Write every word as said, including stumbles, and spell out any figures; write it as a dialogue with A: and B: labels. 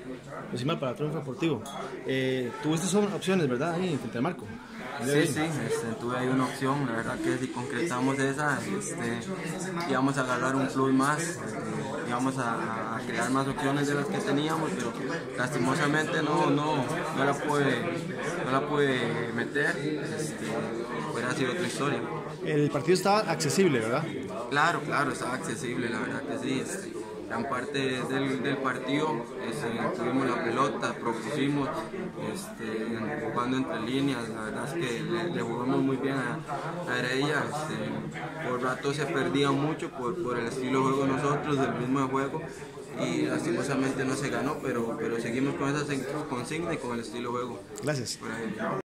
A: pues mal para Triunfo Deportivo. Eh, tuviste son opciones, ¿verdad? Ahí frente al marco.
B: Sí, sí, este, tuve ahí una opción, la verdad que si concretamos esa, este, íbamos a agarrar un plus más, este, íbamos a, a crear más opciones de las que teníamos, pero lastimosamente no, no, no la pude, no la pude meter, este, hubiera sido otra historia.
A: El partido estaba accesible, ¿verdad?
B: Claro, claro, estaba accesible, la verdad que sí. Este, gran parte del, del partido este, tuvimos la pelota, propusimos, este, jugando entre líneas, la verdad es que le, le jugamos muy bien a, a Heredia. Este, por rato se perdía mucho por, por el estilo de juego de nosotros, del ritmo de juego, y lastimosamente no se ganó, pero, pero seguimos con esa consigna y con el estilo de juego.
A: Gracias.